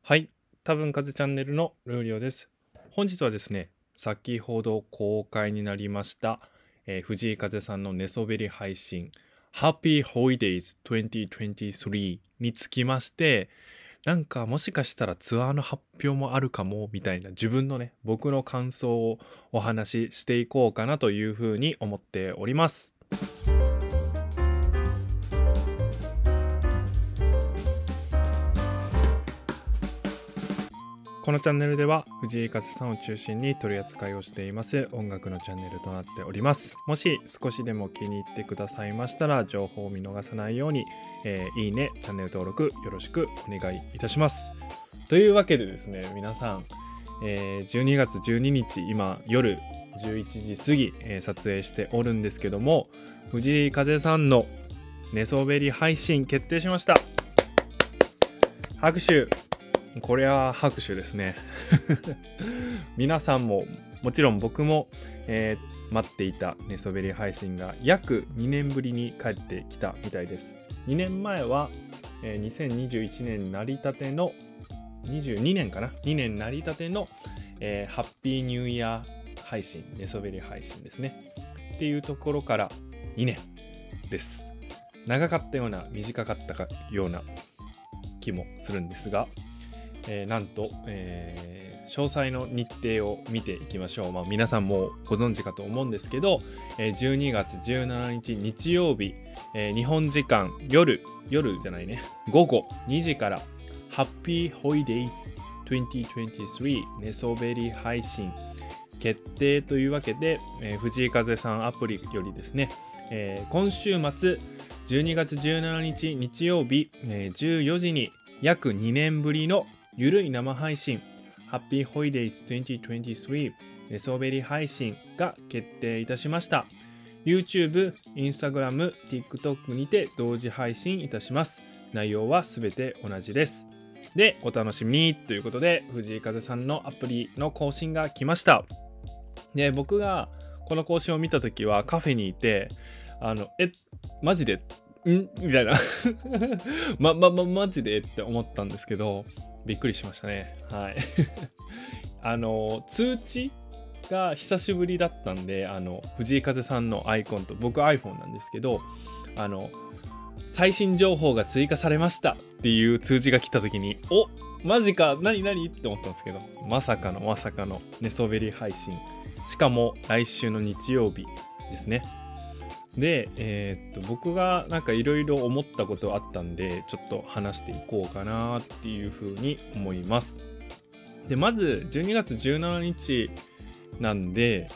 はい、多分風チャンネルのルーリオです。本日はですね、先ほど公開になりました、藤井風さんの寝そべり配信 Happy Holidays 2023につきまして、なんかもしかしたらツアーの発表もあるかもみたいな自分のね、僕の感想をお話ししていこうかなというふうに思っております。このチャンネルでは藤井風さんを中心に取り扱いをしています音楽のチャンネルとなっております。もし少しでも気に入ってくださいましたら情報を見逃さないように、いいね、チャンネル登録よろしくお願いいたします。というわけでですね、皆さん、12月12日今夜11時過ぎ、撮影しておるんですけども、藤井風さんの寝そべり配信決定しました。拍手。これは拍手ですね。皆さんももちろん僕も、待っていた寝そべり配信が約2年ぶりに帰ってきたみたいです。2年前は、2021年成り立ての22年かな、2年成り立ての、ハッピーニューイヤー配信、寝そべり配信ですねっていうところから2年です。長かったような短かったような気もするんですが、なんと、詳細の日程を見ていきましょう。皆さんもご存知かと思うんですけど、12月17日日曜日、日本時間夜じゃないね、午後2時からハッピーホイデイズ2023寝そべり配信決定というわけで、藤井風さんアプリよりですね、今週末12月17日日曜日、14時に約2年ぶりのゆるい生配信 Happy Holidays 2023寝そべり配信が決定いたしました。 YouTube、Instagram、TikTok にて同時配信いたします。内容はすべて同じです。で、お楽しみにということで藤井風さんのアプリの更新が来ました。で、僕がこの更新を見たときはカフェにいて、マジでみたいなマジでって思ったんですけど、びっくりしましたね。はい。通知が久しぶりだったんで、藤井風さんのアイコンと、僕 iPhone なんですけど、最新情報が追加されましたっていう通知が来た時に、お、マジか、何って思ったんですけど、まさかの寝そべり配信。しかも来週の日曜日ですね。で、僕がなんかいろいろ思ったことあったんで、ちょっと話していこうかなっていうふうに思います。で、まず12月17日なんで、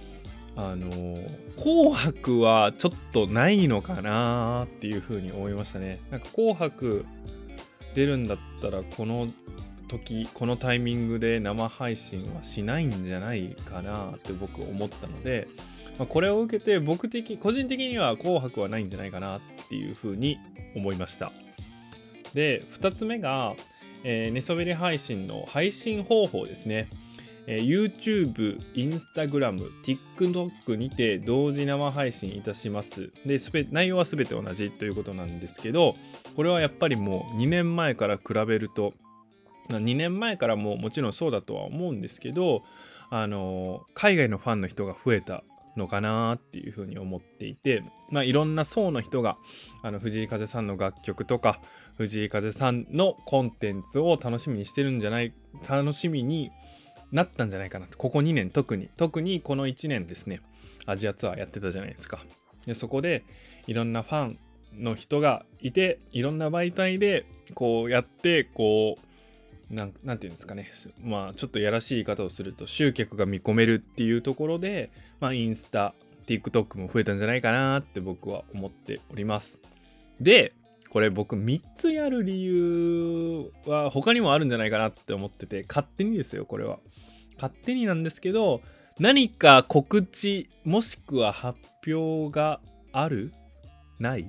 紅白はちょっとないのかなっていうふうに思いましたね。なんか紅白出るんだったらこのタイミングで生配信はしないんじゃないかなって僕思ったので、これを受けて個人的には紅白はないんじゃないかなっていうふうに思いました。で、2つ目が、寝そべり配信の配信方法ですね。YouTube、Instagram、TikTok にて同時生配信いたします。で、内容は全て同じということなんですけど、これはやっぱりもう2年前から比べると、2年前からももちろんそうだとは思うんですけど、海外のファンの人が増えたのかなっていうふうに思っていて、いろんな層の人が藤井風さんの楽曲とか藤井風さんのコンテンツを楽しみになったんじゃないかなと。ここ2年特にこの1年ですね、アジアツアーやってたじゃないですか。で、そこでいろんなファンの人がいて、いろんな媒体でこうやってなんていうんですかね、ちょっとやらしい言い方をすると集客が見込めるっていうところで、インスタ、TikTok も増えたんじゃないかなって僕は思っております。で、これ僕3つやる理由は他にもあるんじゃないかなって思ってて、勝手にですよ、これは。勝手になんですけど、何か告知もしくは発表がある？ない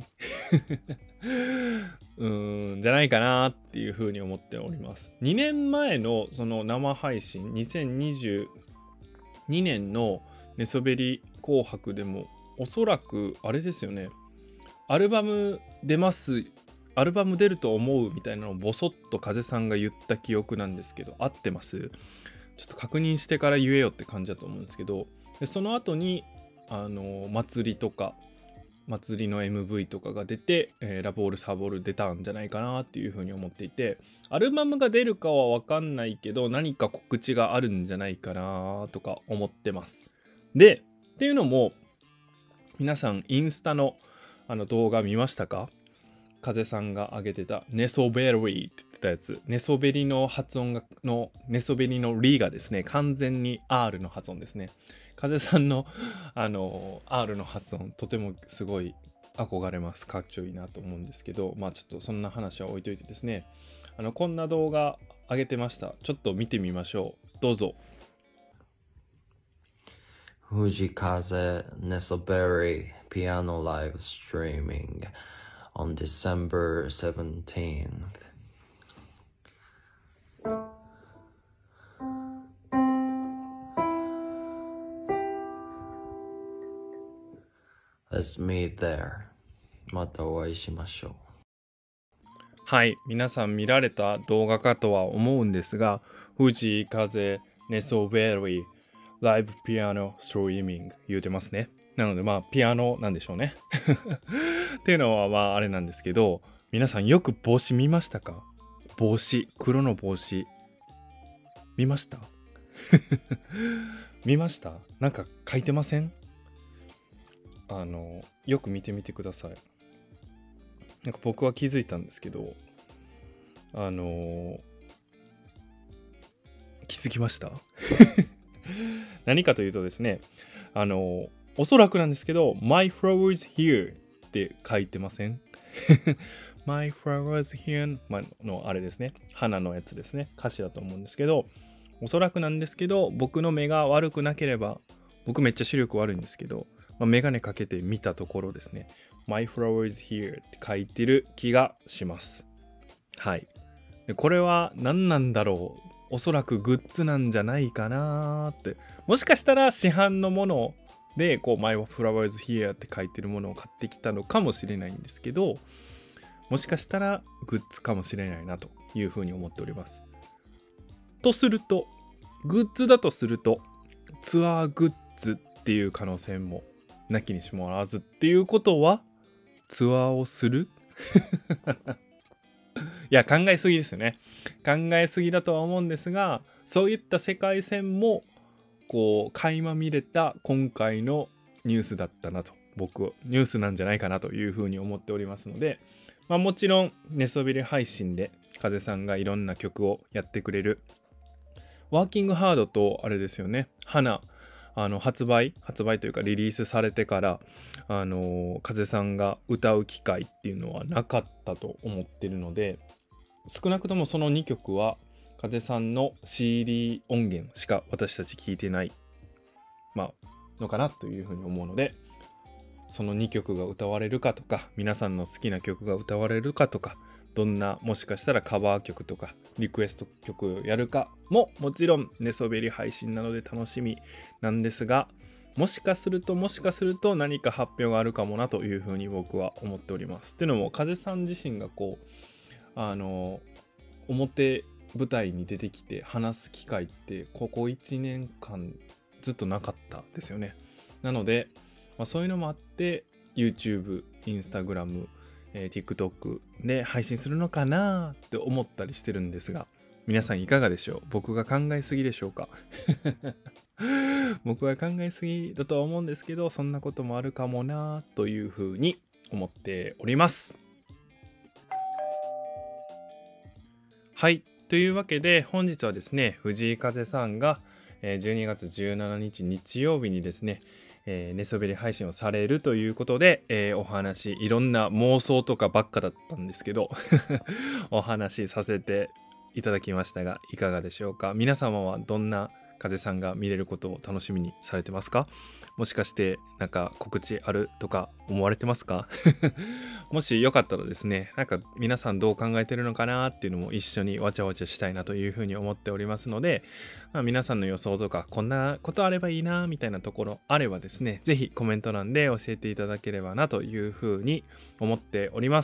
じゃないかなっていうふうに思っております。2年前のその生配信、2022年の寝そべり紅白でもおそらくあれですよね、アルバム出ますアルバム出ると思うみたいなのをボソッと風さんが言った記憶なんですけど、合ってます？ちょっと確認してから言えよって感じだと思うんですけど、でその後に祭りとか祭りの MV とかが出て、ラボールサボール出たんじゃないかなっていうふうに思っていて、アルバムが出るかは分かんないけど何か告知があるんじゃないかなとか思ってます。でっていうのも、皆さんインスタの動画見ましたか？風さんが上げてたネソベリーって言ってたやつ、ネソベリの発音のネソベリのリがですね、完全に R の発音ですね。風さんのR の発音、とてもすごい憧れます。かっちょいいなと思うんですけど、まあちょっとそんな話は置いといてですね、こんな動画上げてました。ちょっと見てみましょう。どうぞ。 藤風 Nesoberi piano live streaming on December 17th. Let's meet there. またお会いしましょう。 はい、皆さん見られた動画かとは思うんですが、藤風ネソベリーライブピアノストリーミング言うてますね。なのでまあピアノなんでしょうね。っていうのはまああれなんですけど、皆さんよく帽子見ましたか？帽子、黒の帽子見ました？見ました？なんか書いてません？よく見てみてください。なんか僕は気づいたんですけど、気づきました？何かというとですね、おそらくなんですけど、My flowers here って書いてません？My flowers here のあれですね、花のやつですね、歌詞だと思うんですけど、おそらくなんですけど、僕の目が悪くなければ、僕めっちゃ視力悪いんですけど、メガネかけて見たところですね、My flowers here って書いてる気がします。はい。でこれは何なんだろう。おそらくグッズなんじゃないかなって。もしかしたら市販のもので、こう、My flowers here って書いてるものを買ってきたのかもしれないんですけど、もしかしたらグッズかもしれないなというふうに思っております。とすると、グッズだとすると、ツアーグッズっていう可能性もなきにしもあらずっていうことは、ツアーをするいや、考えすぎですよね。考えすぎだとは思うんですが、そういった世界線もこう垣間見れた今回のニュースだったなと、僕はニュースなんじゃないかなというふうに思っておりますので、もちろん寝そべり配信で風さんがいろんな曲をやってくれるワーキングハードとあれですよね、花発売というかリリースされてから風さんが歌う機会っていうのはなかったと思ってるので、少なくともその2曲は風さんの CD 音源しか私たち聞いてないのかなというふうに思うので、その2曲が歌われるかとか、皆さんの好きな曲が歌われるかとか、どんなもしかしたらカバー曲とかリクエスト曲やるかももちろん寝そべり配信なので楽しみなんですが、もしかすると何か発表があるかもなというふうに僕は思っております。っていうのも風さん自身がこう表舞台に出てきて話す機会ってここ1年間ずっとなかったですよね。なので、そういうのもあって YouTube、Instagram、TikTok で配信するのかなって思ったりしてるんですが、皆さんいかがでしょう？僕が考えすぎでしょうか？僕は考えすぎだとは思うんですけど、そんなこともあるかもなというふうに思っております。はい、というわけで本日はですね、藤井風さんが12月17日日曜日にですね、寝そべり配信をされるということで、お話、いろんな妄想とかばっかだったんですけどお話しさせていただきましたが、いかがでしょうか？皆様はどんな風さんが見れることを楽しみにされてますか？もしかしてなんか告知あるとか思われてますか？もしよかったらですね、なんか皆さんどう考えてるのかなっていうのも一緒にわちゃわちゃしたいなというふうに思っておりますので、皆さんの予想とかこんなことあればいいなみたいなところあればですね、ぜひコメント欄で教えていただければなというふうに思っております。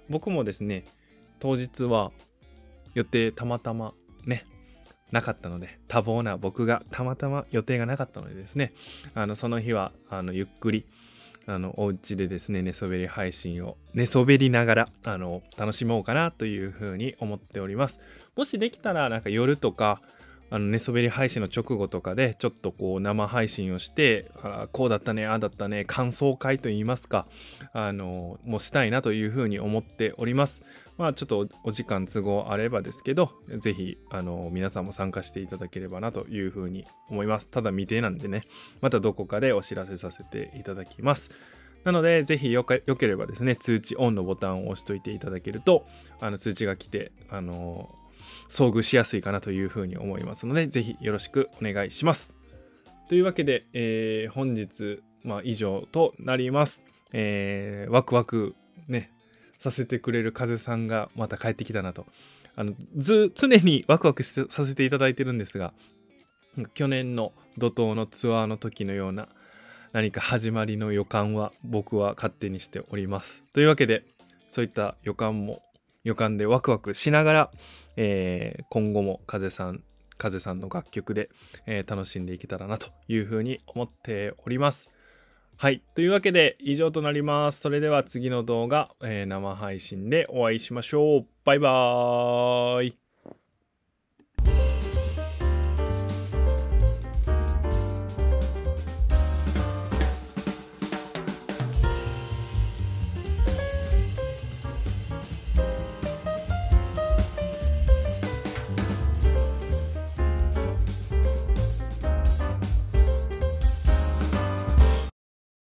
僕もですね、当日は予定たまたまね、なかったので、多忙な僕がたまたま予定がなかったのでですね、その日はゆっくりお家でですね、寝そべり配信を寝そべりながら楽しもうかなというふうに思っております。もしできたらなんか夜とか寝そべり配信の直後とかでちょっとこう生配信をして、こうだったね、ああだったね、感想会といいますか、もうしたいなというふうに思っております。まあちょっとお時間都合あればですけど、ぜひ皆さんも参加していただければなというふうに思います。ただ未定なんでね、またどこかでお知らせさせていただきます。なので、ぜひよければですね、通知オンのボタンを押しといていただけると、通知が来て、遭遇しやすいかなというふうに思いますので、ぜひよろしくお願いします。というわけで、本日、以上となります。ワクワクね、させてくれる風さんがまた帰ってきたなと。常にワクワクさせていただいてるんですが、去年の怒涛のツアーの時のような何か始まりの予感は僕は勝手にしております。というわけで、そういった予感でワクワクしながら、今後も風さんの楽曲で、楽しんでいけたらなというふうに思っております。はい。というわけで以上となります。それでは次の動画、生配信でお会いしましょう。バイバーイ。